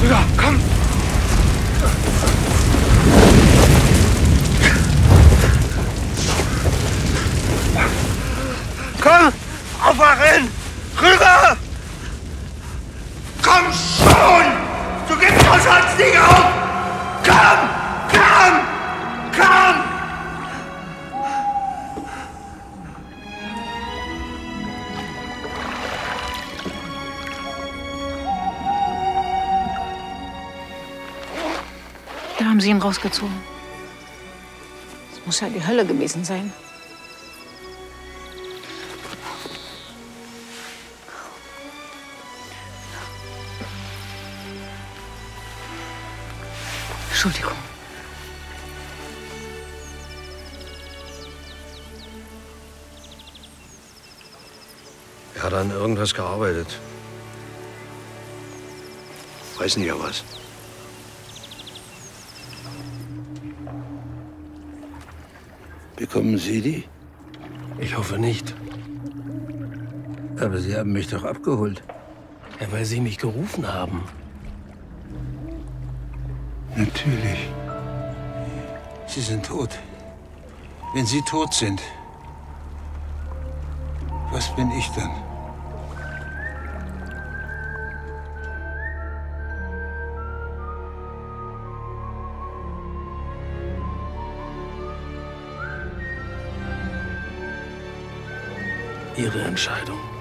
Rüber, komm! Komm! Aufwachen! Rüber! Komm schon! Du gibst uns sonst nicht auf! Komm! Komm! Komm! Da haben sie ihn rausgezogen. Das muss ja die Hölle gewesen sein. Entschuldigung. Er hat an irgendwas gearbeitet. Weiß nicht, was. Bekommen Sie die? Ich hoffe nicht. Aber Sie haben mich doch abgeholt. Ja, weil Sie mich gerufen haben. Natürlich. Sie sind tot. Wenn Sie tot sind, was bin ich dann? Ihre Entscheidung.